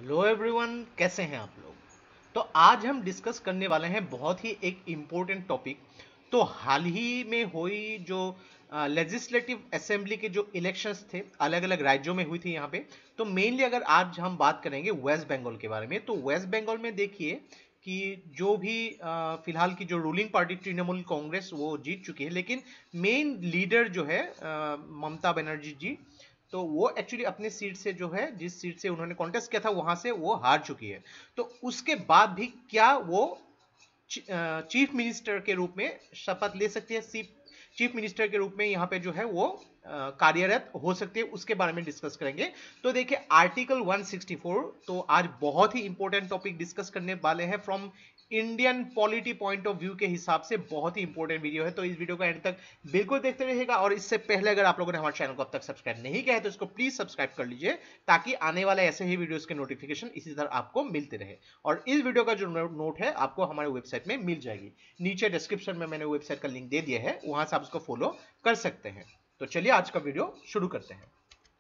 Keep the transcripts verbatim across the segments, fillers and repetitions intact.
Hello everyone, कैसे हैं आप लोग। तो आज हम डिस्कस करने वाले हैं बहुत ही एक इम्पोर्टेंट टॉपिक। तो हाल ही में हुई जो लेजिस्लेटिव असेंबली के जो इलेक्शंस थे अलग अलग राज्यों में हुई थी यहाँ पे। तो मेनली अगर आज हम बात करेंगे वेस्ट बंगाल के बारे में, तो वेस्ट बंगाल में देखिए कि जो भी अ, फिलहाल की जो रूलिंग पार्टी तृणमूल कांग्रेस वो जीत चुकी है, लेकिन मेन लीडर जो है अ, ममता बनर्जी जी, तो वो एक्चुअली अपने सीट से जो है, जिस सीट से उन्होंने कॉन्टेस्ट किया था वहां से वो हार चुकी है। तो उसके बाद भी क्या वो चीफ मिनिस्टर के रूप में शपथ ले सकती है, चीफ मिनिस्टर के रूप में यहाँ पे जो है वो अ, कार्यरत हो सकती है, उसके बारे में डिस्कस करेंगे। तो देखिए आर्टिकल वन सिक्सटी फोर, तो आज बहुत ही इंपॉर्टेंट टॉपिक डिस्कस करने वाले हैं from Indian polity point of view के हिसाब से। बहुत ही इंपॉर्टेंट वीडियो है, तो इस वीडियो को एंड तक बिल्कुल देखते रहिएगा। और इससे पहले अगर आप लोगों ने हमारे चैनल को अब तक सब्सक्राइब नहीं किया है तो इसको प्लीज सब्सक्राइब कर लीजिए, ताकि आने वाले ऐसे ही वीडियोस के नोटिफिकेशन इसी तरह आपको मिलते रहे। और इस वीडियो का जो नोट है आपको हमारे वेबसाइट में मिल जाएगी, नीचे डिस्क्रिप्शन में मैंने वेबसाइट का लिंक दे दिया है, वहां से आप उसको फॉलो कर सकते हैं। तो चलिए आज का वीडियो शुरू करते हैं।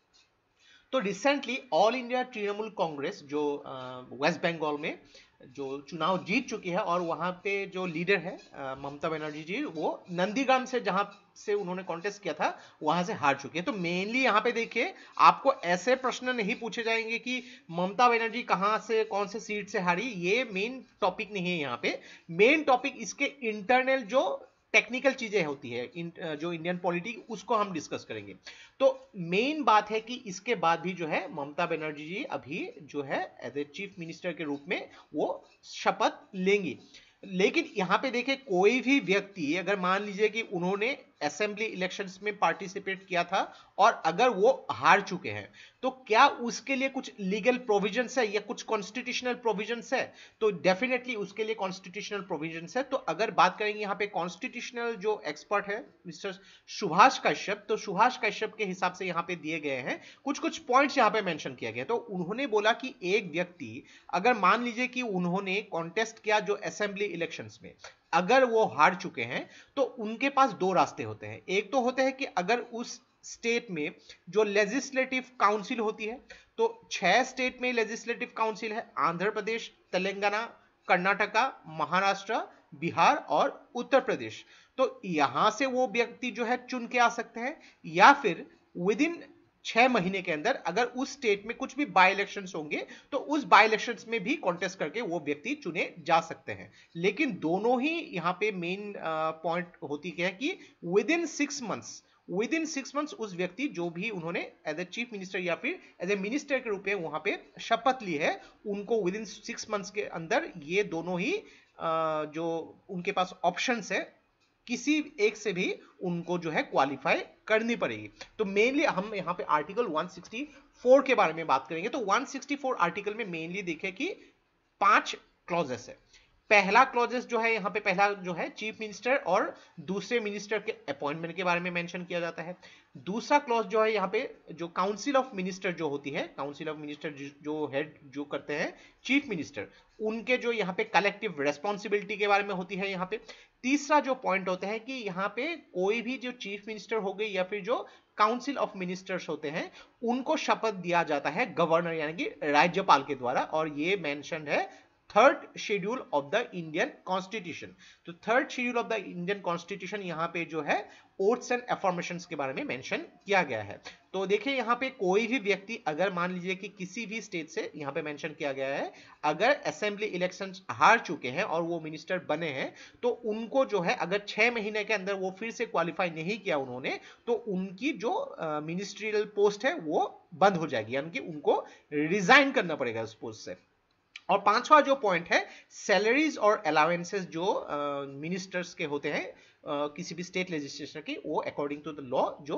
तो रिसेंटली ऑल इंडिया तृणमूल कांग्रेस जो वेस्ट बंगाल में जो चुनाव जीत चुकी है, और वहां पे जो लीडर है अ, ममता बनर्जी जी, वो नंदीग्राम से जहां से उन्होंने कॉन्टेस्ट किया था वहां से हार चुकी है। तो मेनली यहाँ पे देखिए आपको ऐसे प्रश्न नहीं पूछे जाएंगे कि ममता बनर्जी कहां से कौन से सीट से हारी, ये मेन टॉपिक नहीं है यहाँ पे। मेन टॉपिक इसके इंटरनल जो टेक्निकल चीजें होती है, इन, जो इंडियन पॉलिटी, उसको हम डिस्कस करेंगे। तो मेन बात है कि इसके बाद भी जो है ममता बनर्जी जी अभी जो है एज ए चीफ मिनिस्टर के रूप में वो शपथ लेंगी। लेकिन यहां पे देखिए कोई भी व्यक्ति अगर मान लीजिए कि उन्होंने असेंबली इलेक्शंस में पार्टिसिपेट किया था और अगर वो हार चुके हैं, तो क्या उसके लिए कुछ लीगल प्रोविजंस है या कुछ कॉन्स्टिट्यूशनल प्रोविजंस है? तो डेफिनेटली उसके लिए कॉन्स्टिट्यूशनल प्रोविजंस है। तो अगर बात करेंगे यहाँ पे कॉन्स्टिट्यूशनल जो एक्सपर्ट है मिस्टर सुभाष कश्यप, तो सुभाष कश्यप के हिसाब से यहाँ पे दिए गए हैं कुछ कुछ पॉइंट्स यहाँ पे मेंशन किया गया। तो उन्होंने बोला कि एक व्यक्ति अगर मान लीजिए कि उन्होंने कॉन्टेस्ट किया जो असेंबली इलेक्शंस में, अगर वो हार चुके हैं, तो उनके पास दो रास्ते होते हैं। एक तो होते हैं कि अगर उस स्टेट में जो लेजिस्लेटिव काउंसिल होती है, तो छह स्टेट में लेजिस्लेटिव काउंसिल है, आंध्र प्रदेश, तेलंगाना, कर्नाटका, महाराष्ट्र, बिहार और उत्तर प्रदेश। तो यहां से वो व्यक्ति जो है चुन के आ सकते हैं, या फिर विद छह महीने के अंदर अगर उस स्टेट में कुछ भी बाई इलेक्शंस होंगे तो उस बाई इलेक्शंस में भी कॉन्टेस्ट करके वो व्यक्ति चुने जा सकते हैं। लेकिन दोनों ही यहाँ पे मेन पॉइंट होती क्या है कि within six months within six months उस व्यक्ति जो भी उन्होंने एज ए चीफ मिनिस्टर या फिर एज ए मिनिस्टर के रूप में वहां पे शपथ ली है, उनको विद इन सिक्स मंथ्स के अंदर ये दोनों ही अ, जो उनके पास ऑप्शंस है, किसी एक से भी उनको जो है क्वालिफाई करनी पड़ेगी। तो मेनली हम यहाँ पे आर्टिकल वन सिक्सटी फोर के बारे में बात करेंगे। तो वन सिक्सटी फोर आर्टिकल में मेनली देखें कि पांच क्लॉजेस है। पहला क्लॉजेस जो है यहाँ पे, पहला जो है चीफ मिनिस्टर और दूसरे मिनिस्टर के अपॉइंटमेंट के बारे में मेंशन किया जाता है। दूसरा क्लॉज जो है यहाँ पे जो काउंसिल ऑफ मिनिस्टर जो होती है, काउंसिल ऑफ मिनिस्टर जो हेड जो करते हैं चीफ मिनिस्टर, उनके जो यहाँ पे कलेक्टिव रेस्पॉन्सिबिलिटी के बारे में होती है यहाँ पे। तीसरा जो पॉइंट होता है कि यहाँ पे कोई भी जो चीफ मिनिस्टर हो गई या फिर जो काउंसिल ऑफ मिनिस्टर्स होते हैं, उनको शपथ दिया जाता है गवर्नर यानी कि राज्यपाल के द्वारा, और ये मेंशन है third schedule of the Indian constitution. तो third schedule of the Indian constitution यहाँ पे जो है ओथ्स एंड अफर्मेशंस के बारे में मेंशन किया गया है। तो देखिए यहाँ पे कोई भी व्यक्ति अगर मान लीजिए कि किसी भी स्टेट से, यहाँ पे मेंशन किया गया है, अगर असेंबली इलेक्शन हार चुके हैं और वो मिनिस्टर बने हैं, तो उनको जो है अगर छह महीने के अंदर वो फिर से क्वालिफाई नहीं किया उन्होंने, तो उनकी जो मिनिस्ट्रियल पोस्ट है वो बंद हो जाएगी, यानी कि उनको रिजाइन करना पड़ेगा उस पोस्ट से। और पांचवा जो पॉइंट है, सैलरीज और अलाउंसेस जो मिनिस्टर्स uh, के होते हैं uh, किसी भी स्टेट लेजिस्लेचर की, वो अकॉर्डिंग टू द लॉ जो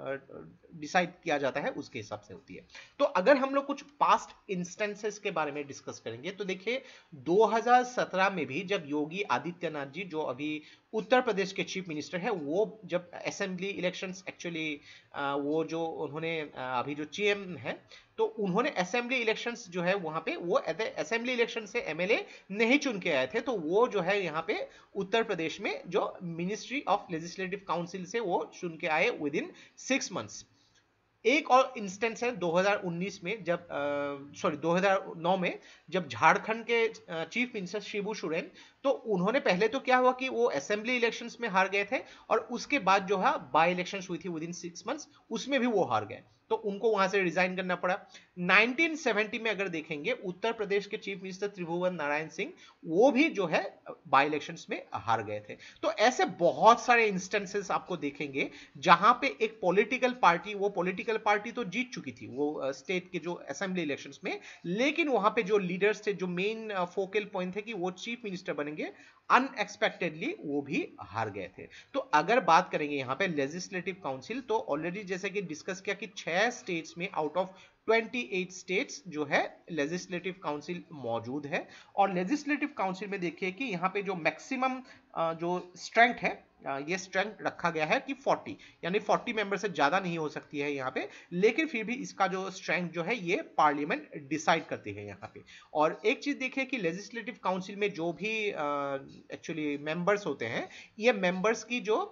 डिसाइड uh, किया जाता है उसके हिसाब से होती है। तो अगर हम लोग कुछ पास्ट इंस्टेंसेस के बारे में डिस्कस करेंगे, तो देखिए दो हज़ार सत्रह में भी जब योगी आदित्यनाथ जी जो अभी उत्तर प्रदेश के चीफ मिनिस्टर है, वो जब असेंबली इलेक्शंस एक्चुअली वो जो उन्होंने अभी जो सीएम है, तो उन्होंने असेंबली इलेक्शंस जो है वहां पे वो असेंबली इलेक्शन से एमएलए नहीं चुन के आए थे, तो वो जो है यहाँ पे उत्तर प्रदेश में जो मिनिस्ट्री ऑफ लेजिस्लेटिव काउंसिल से वो चुन के आए विद इन सिक्स मंथ्स। एक और इंस्टेंस है दो हज़ार उन्नीस में, जब सॉरी दो हज़ार नौ में, जब झारखंड के चीफ मिनिस्टर शिबू सोरेन, तो उन्होंने पहले तो क्या हुआ कि वो असेंबली इलेक्शंस में हार गए थे, और उसके बाद जो है बाई इलेक्शंस हुई थी विद इन सिक्स मंथ्स, उसमें भी वो हार गए, तो उनको वहां से रिजाइन करना पड़ा। नाइनटीन सेवेंटी में अगर देखेंगे, उत्तर प्रदेश के चीफ मिनिस्टर त्रिभुवन नारायण सिंह, वो भी जो है बाई इलेक्शंस में हार गए थे। तो ऐसे बहुत सारे इंस्टेंसेस आपको देखेंगे जहां पे एक पॉलिटिकल पार्टी, वो पॉलिटिकल पार्टी तो जीत चुकी थी वो स्टेट के जो असेंबली इलेक्शंस में, लेकिन वहां पे जो लीडर्स थे, जो मेन फोकल पॉइंट थे कि वो चीफ मिनिस्टर बनेंगे, अनएक्सपेक्टेडली वो भी हार गए थे। तो अगर बात करेंगे यहाँ पे लेजिस्लेटिव काउंसिल, तो ऑलरेडी जैसे कि डिस्कस किया कि छह स्टेट्स में आउट ऑफ अट्ठाईस स्टेट्स जो है लेजिस्लेटिव काउंसिल मौजूद है। और लेजिस्लेटिव काउंसिल में देखिए कि यहाँ पे जो मैक्सिमम जो स्ट्रेंथ है, ये स्ट्रेंथ रखा गया है कि चालीस, यानी चालीस मेंबर से ज्यादा नहीं हो सकती है यहाँ पे, लेकिन फिर भी इसका जो स्ट्रेंथ जो है ये पार्लियामेंट डिसाइड करती है यहाँ पे। और एक चीज देखिए कि लेजिस्लेटिव काउंसिल में जो भी एक्चुअली मेंबर्स होते हैं, ये मेंबर्स की जो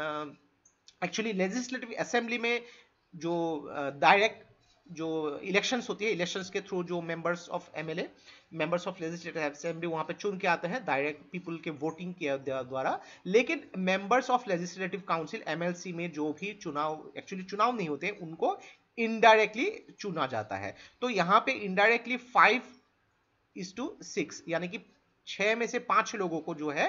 एक्चुअली लेजिस्लेटिव असेंबली में जो डायरेक्ट जो इलेक्शंस होती है, इलेक्शंस के थ्रू जो members of MLA, members of legislative assembly वहां पे चुन के आते हैं डायरेक्ट पीपल के वोटिंग के द्वारा। लेकिन members of legislative council MLC में जो भी चुनाव, एक्चुअली चुनाव नहीं होते, उनको इनडायरेक्टली चुना जाता है। तो यहाँ पे indirectly five is to six, यानी कि छह में से पांच लोगों को जो है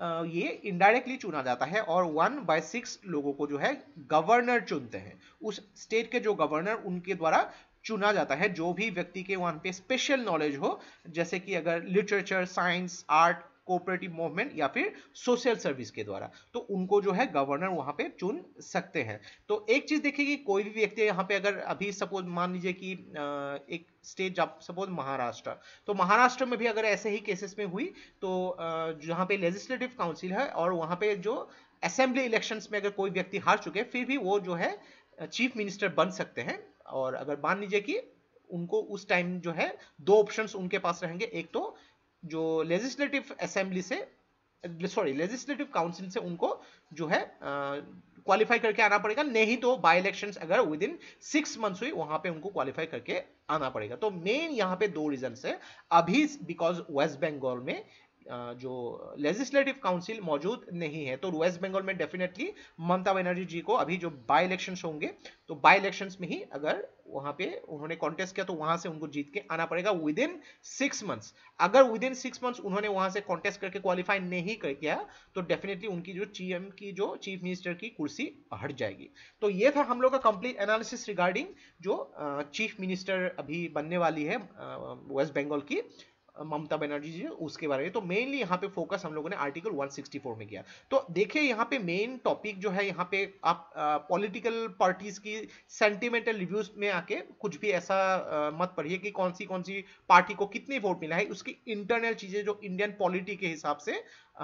ये इनडायरेक्टली चुना जाता है, और वन बाय सिक्स लोगों को जो है गवर्नर चुनते हैं, उस स्टेट के जो गवर्नर उनके द्वारा चुना जाता है, जो भी व्यक्ति के वहां पे स्पेशल नॉलेज हो, जैसे कि अगर literature, science, art, cooperative movement या फिर सोशल सर्विस के द्वारा, तो उनको जो है गवर्नर वहां पे चुन सकते हैं। तो एक चीज देखिए कि कोई भी व्यक्ति यहाँ पे अगर अभी सपोज मान लीजिए कि एक स्टेट जब सपोज महाराष्ट्र, तो महाराष्ट्र में भी अगर ऐसे ही केसेस में हुई, तो जहाँ पे लेजिस्लेटिव काउंसिल है और वहां पे जो असेंबली इलेक्शंस में अगर कोई व्यक्ति हार चुके, फिर भी वो जो है चीफ मिनिस्टर बन सकते हैं। और अगर मान लीजिए कि उनको उस टाइम जो है दो ऑप्शंस उनके पास रहेंगे, एक तो जो लेजिस्लेटिव असेंबली से, सॉरी लेजिस्लेटिव काउंसिल से उनको जो है क्वालिफाई करके आना पड़ेगा, नहीं तो बाई इलेक्शंस अगर विद इन सिक्स मंथ्स हुई, वहां पे उनको क्वालिफाई करके आना पड़ेगा। तो मेन यहाँ पे दो रीजन है अभी, बिकॉज वेस्ट बंगाल में जो लेजिस्लेटिव काउंसिल मौजूद नहीं है, तो वेस्ट बंगाल में डेफिनेटली ममता बनर्जी जी को अभी जो बाई इलेक्शंस होंगे, तो बाई इलेक्शंस में ही अगर वहां पे उन्होंने कॉन्टेस्ट किया, तो वहां से उनको जीत के आना पड़ेगा विद इन सिक्स मंथ्स। अगर विद इन सिक्स मंथ्स उन्होंने वहां से कॉन्टेस्ट करके क्वालिफाई नहीं कर किया, तो डेफिनेटली उनकी जो सीएम की जो चीफ मिनिस्टर की कुर्सी हट जाएगी। तो ये था हम लोग का कंप्लीट एनालिसिस रिगार्डिंग जो चीफ मिनिस्टर अभी बनने वाली है वेस्ट बंगाल की, ममता बनर्जी जी, उसके बारे में। तो मेनली यहाँ पे फोकस हम लोगों ने आर्टिकल एक सौ चौंसठ में किया। तो देखिए यहाँ पे मेन टॉपिक जो है, यहाँ पे आप पॉलिटिकल पार्टीज की सेंटिमेंटल रिव्यूज में आके कुछ भी ऐसा आ, मत पढ़िए कि कौन सी कौन सी पार्टी को कितनी वोट मिला है, उसकी इंटरनल चीजें जो इंडियन पॉलिटी के हिसाब से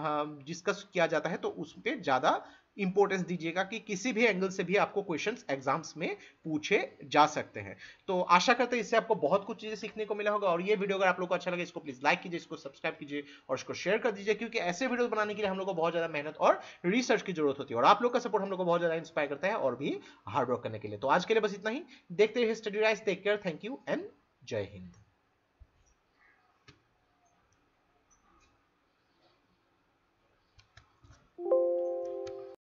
डिस्कस किया जाता है, तो उस पर ज्यादा इंपॉर्टेंस दीजिएगा कि किसी भी एंगल से भी आपको क्वेश्चंस एग्जाम्स में पूछे जा सकते हैं। तो आशा करते हैं इससे आपको बहुत कुछ चीजें सीखने को मिला होगा। और ये वीडियो अगर आप लोग को अच्छा लगे, इसको प्लीज लाइक कीजिए, इसको सब्सक्राइब कीजिए और इसको शेयर कर दीजिए, क्योंकि ऐसे वीडियो बनाने के लिए हम लोग को बहुत ज्यादा मेहनत और रिसर्च की जरूरत होती है, और आप लोग का सपोर्ट हम लोग को बहुत ज्यादा इंस्पायर करता है और भी हार्ड वर्क करने के लिए। तो आज के लिए बस इतना ही, देखते रहिए Study Rise, take care, thank you and Jai Hind.